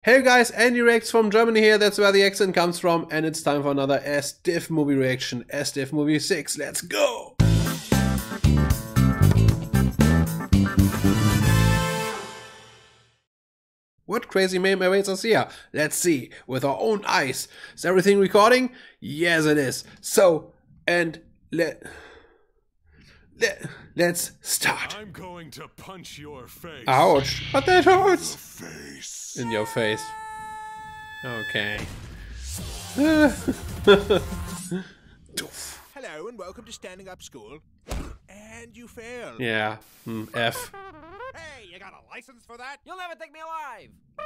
Hey guys, Andy Reacts from Germany here, that's where the accent comes from, and it's time for another S-Diff movie reaction, S-Diff Movie 6, let's go! What crazy meme awaits us here? Let's see, with our own eyes. Is everything recording? Yes it is. So, and let's start. I'm going to punch your face. Ouch, but that hurts. Face. In your face. Okay. Hello and welcome to Standing Up School. And you failed. Yeah. F. Hey, you got a license for that? You'll never take me alive.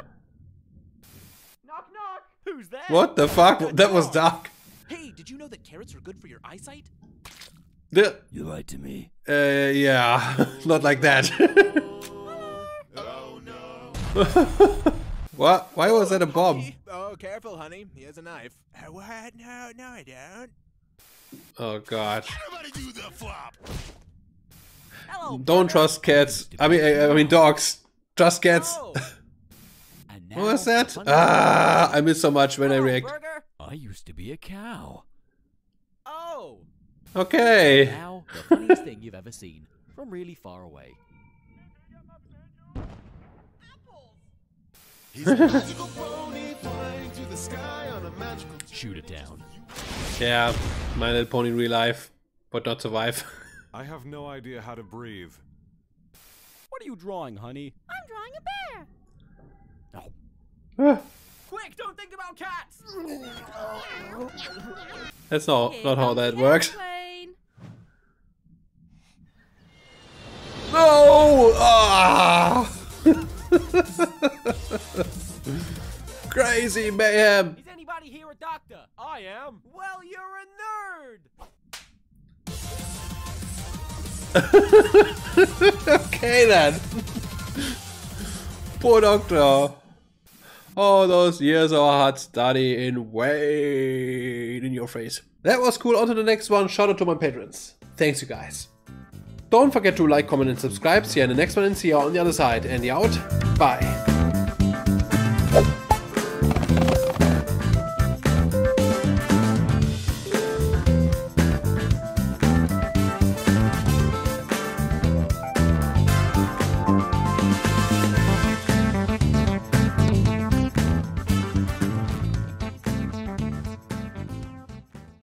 Knock knock. Who's there? What the fuck? That was dark. Hey, did you know that carrots are good for your eyesight? You lied to me. Yeah. Not like that. Oh no. What? Why was that a bomb? Oh, careful, honey. Here's a knife. What? No, I don't. Oh god. Everybody do the flop. Hello. Don't trust cats. I mean dogs. Trust cats. What was that? Ah, I miss so much when I react. Burger. I used to be a cow. Oh. Okay. Now, the funniest thing you've ever seen from really far away. He's a magical pony flying through the sky on a magical. Shoot it down. Yeah, My Little Pony real life, but not survive. I have no idea how to breathe. What are you drawing, honey? I'm drawing a bear. Oh. Quick, don't think about cats. That's not Here how comes that the works. airplane. No! Ah! Crazy mayhem! Is anybody here a doctor? I am. Well, you're a nerd. Okay then. Poor doctor. All those years of hard study in vain in your face. That was cool. On to the next one. Shout out to my patrons. Thanks you guys. Don't forget to like, comment and subscribe. See you in the next one and see you on the other side. Andy out. Bye.